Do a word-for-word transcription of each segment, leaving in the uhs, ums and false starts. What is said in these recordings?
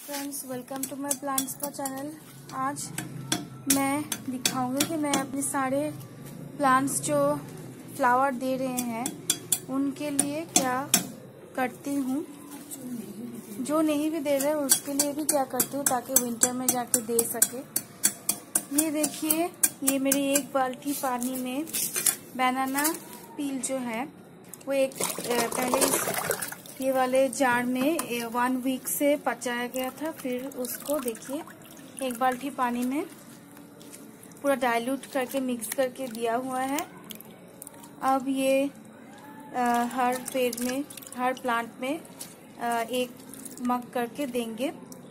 Friends, welcome to my plants का चैनल। आज मैं दिखाऊंगी कि मैं अपने सारे प्लांट्स जो फ्लावर दे रहे हैं उनके लिए क्या करती हूँ, जो नहीं भी दे रहे उसके लिए भी क्या करती हूँ ताकि विंटर में जाके दे सके। ये देखिए, ये मेरी एक बाल्टी पानी में बनाना पील जो है वो एक पहले ये वाले जार में वन वीक से पचाया गया था। फिर उसको देखिए एक बाल्टी पानी में पूरा डाइल्यूट करके मिक्स करके दिया हुआ है। अब ये आ, हर पेड़ में, हर प्लांट में आ, एक मग करके देंगे।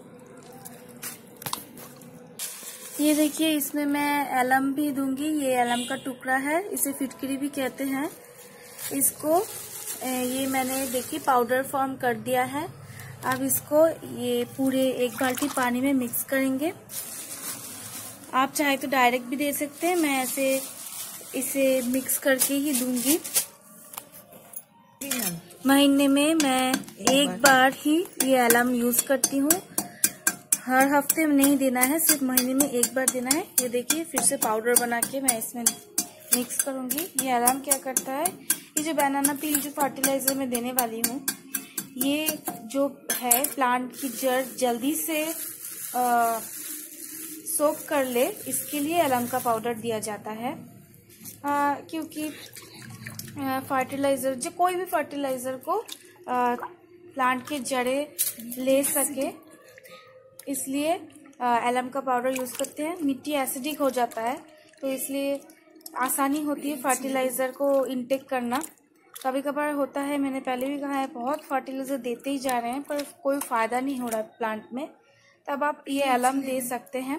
ये देखिए, इसमें मैं एलम भी दूंगी। ये एलम का टुकड़ा है, इसे फिटकरी भी कहते हैं। इसको ये मैंने देखिए पाउडर फॉर्म कर दिया है। अब इसको ये पूरे एक बाल्टी पानी में मिक्स करेंगे। आप चाहे तो डायरेक्ट भी दे सकते हैं, मैं ऐसे इसे मिक्स करके ही दूंगी। महीने में मैं एक बार ही ये एलम यूज करती हूँ। हर हफ्ते में नहीं देना है, सिर्फ महीने में एक बार देना है। ये देखिए, फिर से पाउडर बना के मैं इसमें मिक्स करूंगी। ये एलम क्या करता है, ये जो बनाना पील जो फर्टिलाइजर में देने वाली हूँ, ये जो है प्लांट की जड़ जल्दी से आ, सोक कर ले, इसके लिए एलम का पाउडर दिया जाता है। आ, क्योंकि फर्टिलाइजर जो कोई भी फर्टिलाइजर को आ, प्लांट के जड़ें ले सके, इसलिए एलम का पाउडर यूज करते हैं। मिट्टी एसिडिक हो जाता है तो इसलिए आसानी होती है फर्टिलाइजर को इनटेक करना। कभी कभार होता है, मैंने पहले भी कहा है, बहुत फर्टिलाइजर देते ही जा रहे हैं पर कोई फायदा नहीं हो रहा है प्लांट में, तब आप ये एलम दे सकते हैं।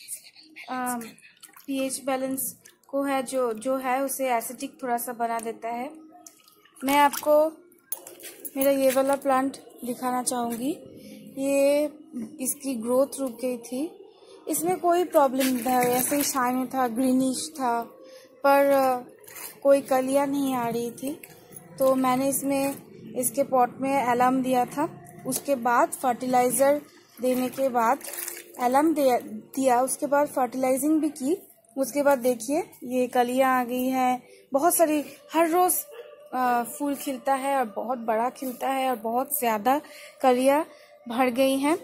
पीएच बैलेंस को है जो जो है उसे एसिडिक थोड़ा सा बना देता है। मैं आपको मेरा ये वाला प्लांट दिखाना चाहूँगी। ये इसकी ग्रोथ रुक गई थी, इसमें कोई प्रॉब्लम नहीं था, ऐसे ही शाइनी था, ग्रीनिश था, पर कोई कलियां नहीं आ रही थी। तो मैंने इसमें इसके पॉट में एलम दिया था। उसके बाद फर्टिलाइज़र देने के बाद एलम दिया, उसके बाद फर्टिलाइजिंग भी की। उसके बाद देखिए ये कलियां आ गई हैं, बहुत सारी, हर रोज़ फूल खिलता है और बहुत बड़ा खिलता है और बहुत ज़्यादा कलियां भर गई हैं।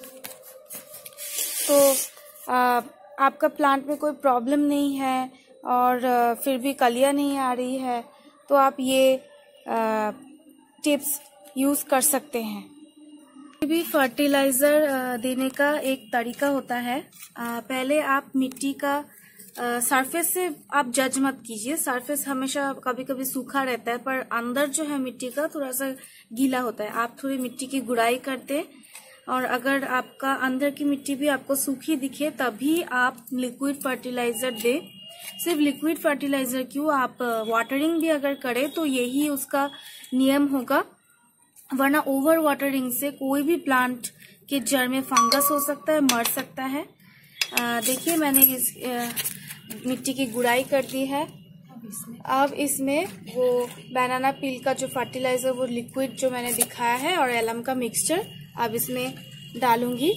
तो आ, आपका प्लांट में कोई प्रॉब्लम नहीं है और फिर भी कलियां नहीं आ रही है तो आप ये आ, टिप्स यूज़ कर सकते हैं। भी फर्टिलाइज़र देने का एक तरीका होता है। आ, पहले आप मिट्टी का सरफेस से आप जज मत कीजिए। सरफेस हमेशा कभी कभी सूखा रहता है पर अंदर जो है मिट्टी का थोड़ा सा गीला होता है। आप थोड़ी मिट्टी की गुड़ाई करते, और अगर आपका अंदर की मिट्टी भी आपको सूखी दिखे तभी आप लिक्विड फर्टिलाइज़र दें। सिर्फ लिक्विड फर्टिलाइज़र क्यों, आप वाटरिंग भी अगर करें तो यही उसका नियम होगा, वरना ओवर वाटरिंग से कोई भी प्लांट के जड़ में फंगस हो सकता है, मर सकता है। देखिए, मैंने इस आ, मिट्टी की गुड़ाई कर दी है। अब इसमें वो बनाना पील का जो फर्टिलाइज़र, वो लिक्विड जो मैंने दिखाया है, और एलम का मिक्सचर अब इसमें डालूंगी।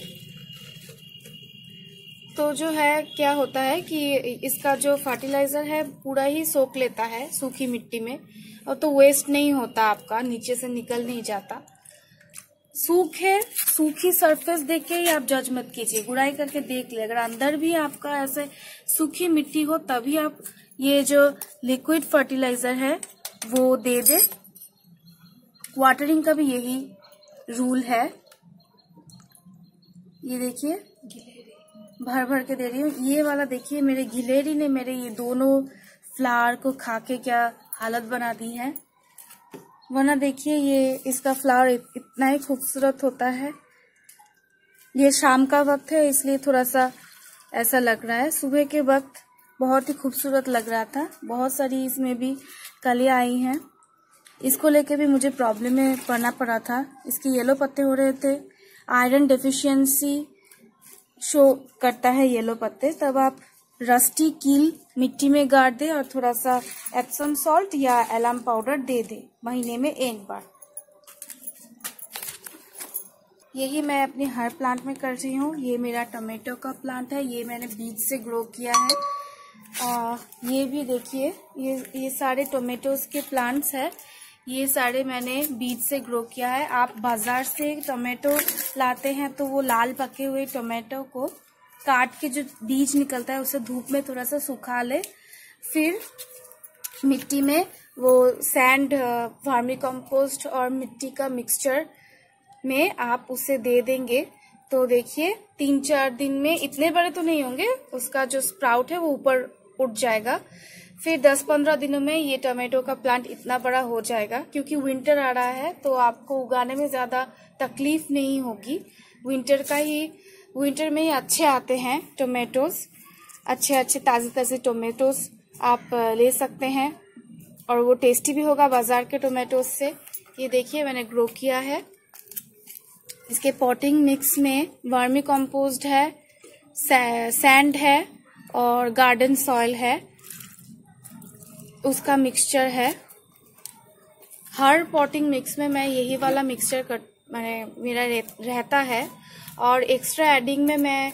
तो जो है क्या होता है कि इसका जो फर्टिलाइज़र है पूरा ही सोख लेता है सूखी मिट्टी में, और तो वेस्ट नहीं होता, आपका नीचे से निकल नहीं जाता। सूखे सूखी सरफेस देख के ही आप जज मत कीजिए, गुड़ाई करके देख ले। अगर अंदर भी आपका ऐसे सूखी मिट्टी हो तभी आप ये जो लिक्विड फर्टिलाइज़र है वो दे दे। वाटरिंग का भी यही रूल है। ये देखिए, भर भर के दे रही हूँ। ये वाला देखिए, मेरे गिलेरी ने मेरे ये दोनों फ्लावर को खा के क्या हालत बना दी है, वरना देखिए ये इसका फ्लावर इतना ही खूबसूरत होता है। ये शाम का वक्त है इसलिए थोड़ा सा ऐसा लग रहा है, सुबह के वक्त बहुत ही खूबसूरत लग रहा था। बहुत सारी इसमें भी कलियां आई हैं। इसको लेके भी मुझे प्रॉब्लम में पड़ना पड़ा था। इसके येलो पत्ते हो रहे थे, आयरन डेफिशिएंसी शो करता है येलो पत्ते। तब आप रस्टी कील मिट्टी में गाड़ दे और थोड़ा सा एप्सम सॉल्ट या एलम पाउडर दे दे महीने में एक बार। यही मैं अपने हर प्लांट में कर रही हूँ। ये मेरा टोमेटो का प्लांट है, ये मैंने बीज से ग्रो किया है। आ, ये भी देखिए, ये ये सारे टोमेटोज के प्लांट्स हैं। ये सारे मैंने बीज से ग्रो किया है। आप बाजार से टोमेटो लाते हैं तो वो लाल पके हुए टोमेटो को काट के जो बीज निकलता है उसे धूप में थोड़ा सा सुखा ले, फिर मिट्टी में वो सैंड, वर्मी कंपोस्ट और मिट्टी का मिक्सचर में आप उसे दे देंगे तो देखिए तीन चार दिन में, इतने बड़े तो नहीं होंगे, उसका जो स्प्राउट है वो ऊपर उठ जाएगा। फिर दस पंद्रह दिनों में ये टोमेटो का प्लांट इतना बड़ा हो जाएगा। क्योंकि विंटर आ रहा है तो आपको उगाने में ज़्यादा तकलीफ नहीं होगी। विंटर का ही विंटर में ही अच्छे आते हैं टोमेटोज, अच्छे अच्छे ताज़े ताज़े टोमेटोज आप ले सकते हैं और वो टेस्टी भी होगा बाजार के टोमेटोज से। ये देखिए मैंने ग्रो किया है। इसके पॉटिंग मिक्स में वर्मी कंपोस्ट है, सैंड है और गार्डन सॉइल है, उसका मिक्सचर है। हर पॉटिंग मिक्स में मैं यही वाला मिक्सचर कर मैंने मेरा रहता है। और एक्स्ट्रा एडिंग में मैं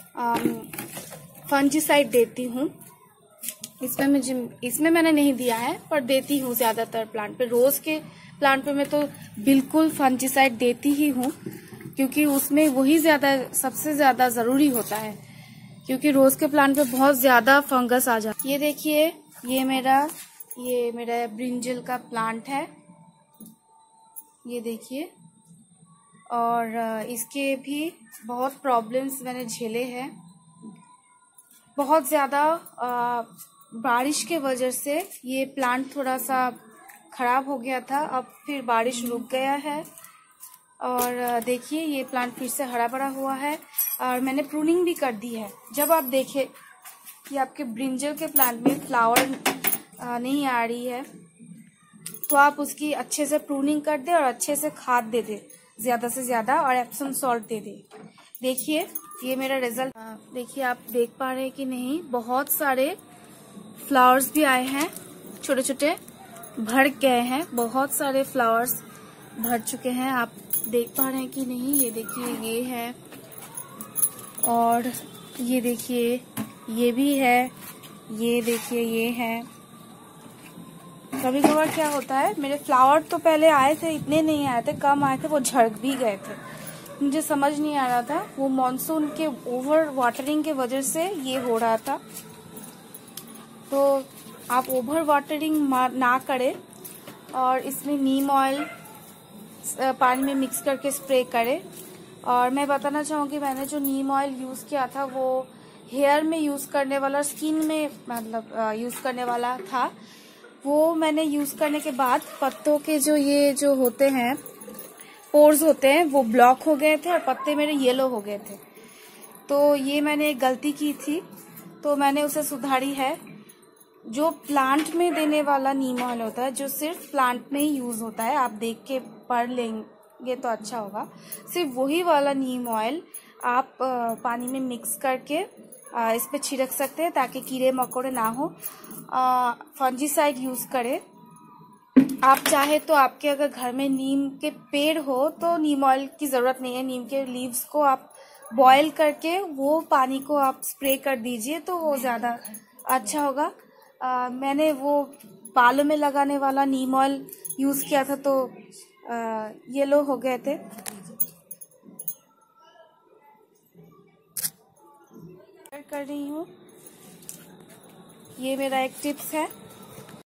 फंजीसाइड देती हूँ। इसमें मुझे इसमें मैंने नहीं दिया है पर देती हूँ ज़्यादातर प्लांट पे। रोज़ के प्लांट पे मैं तो बिल्कुल फंजीसाइड देती ही हूँ, क्योंकि उसमें वही ज़्यादा सबसे ज़्यादा ज़रूरी होता है, क्योंकि रोज़ के प्लांट पे बहुत ज़्यादा फंगस आ जाता है। ये देखिए, ये मेरा ये मेरा ब्रिंजल का प्लांट है, ये देखिए। और इसके भी बहुत प्रॉब्लम्स मैंने झेले हैं। बहुत ज़्यादा बारिश के वजह से ये प्लांट थोड़ा सा ख़राब हो गया था। अब फिर बारिश रुक गया है और देखिए ये प्लांट फिर से हरा भरा हुआ है और मैंने प्रूनिंग भी कर दी है। जब आप देखें कि आपके ब्रिंजल के प्लांट में फ्लावर नहीं आ रही है तो आप उसकी अच्छे से प्रूनिंग कर दे और अच्छे से खाद दे दे ज़्यादा से ज़्यादा, और एप्सम सॉल्ट दे दे। देखिए ये मेरा रिजल्ट देखिए, आप देख पा रहे हैं कि नहीं, बहुत सारे फ्लावर्स भी आए हैं, छोटे छोटे भर गए हैं, बहुत सारे फ्लावर्स भर चुके हैं। आप देख पा रहे हैं कि नहीं, ये देखिए ये है और ये देखिए ये भी है, ये देखिए ये है। कभी कभार क्या होता है, मेरे फ्लावर तो पहले आए थे, इतने नहीं आए थे, कम आए थे, वो झड़ भी गए थे। मुझे समझ नहीं आ रहा था, वो मॉनसून के ओवर वाटरिंग के वजह से ये हो रहा था। तो आप ओवर वाटरिंग ना करें और इसमें नीम ऑयल पानी में मिक्स करके स्प्रे करें। और मैं बताना चाहूँगी, मैंने जो नीम ऑयल यूज़ किया था वो हेयर में यूज़ करने वाला, स्किन में मतलब यूज़ करने वाला था। वो मैंने यूज़ करने के बाद पत्तों के जो ये जो होते हैं पोर्स होते हैं वो ब्लॉक हो गए थे और पत्ते मेरे येलो हो गए थे। तो ये मैंने एक गलती की थी, तो मैंने उसे सुधारी है। जो प्लांट में देने वाला नीम ऑयल होता है, जो सिर्फ प्लांट में ही यूज़ होता है, आप देख के पढ़ लेंगे तो अच्छा होगा। सिर्फ वही वाला नीम ऑयल आप पानी में मिक्स करके इस पे छिड़क सकते हैं ताकि कीड़े मकोड़े ना हो। फंजीसाइड यूज़ करें। आप चाहे तो आपके अगर घर में नीम के पेड़ हो तो नीम ऑयल की ज़रूरत नहीं है। नीम के लीव्स को आप बॉयल करके वो पानी को आप स्प्रे कर दीजिए तो वो ज़्यादा अच्छा होगा। आ, मैंने वो बालों में लगाने वाला नीम ऑयल यूज़ किया था तो येलो हो गए थे। कर रही हूँ, ये मेरा एक टिप्स है।